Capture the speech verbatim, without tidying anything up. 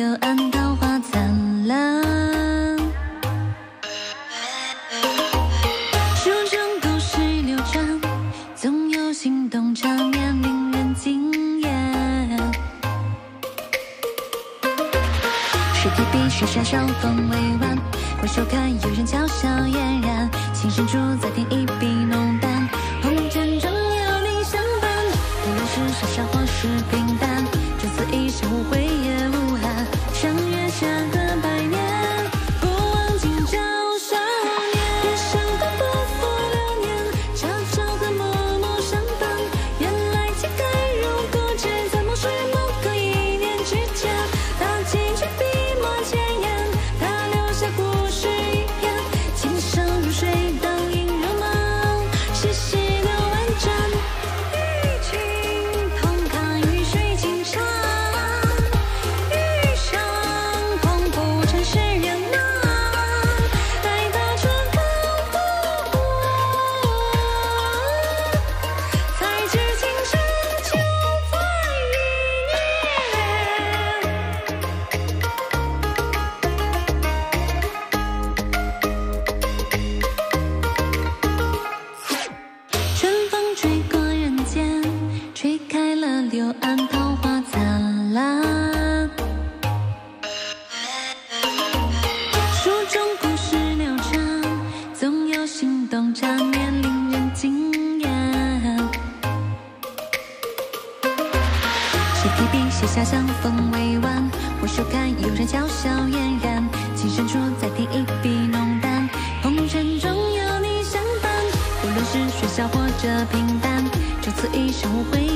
柳暗桃花灿烂。书中故事流传，总有心动场面令人惊艳。水提笔，水下小风委婉，回首看有人巧笑嫣然，情深处再添一笔浓淡，红尘中有你相伴。无论是喧嚣或是平淡，就此一生无悔也无憾。相约下个百年，不忘今朝少年。人生的不负流年，悄悄和默默相伴。原来情开如故，只在某时某刻一念之间。道尽却笔墨千言，他留下故事一篇。情深如水，倒映rom芒，细细流万盏。与君同看雨水轻唱，余生空负尘世远航。待到春风不过，才知情深就在一念。春风吹过人间，吹开了柳暗桃花灿烂。书中故事流传，总有心动场面令人惊艳。谁提笔写下相逢委婉，回首看有人巧笑嫣然，情深处再添一笔浓淡，红尘中有你相伴。无论是喧嚣或者平淡，就此一生无悔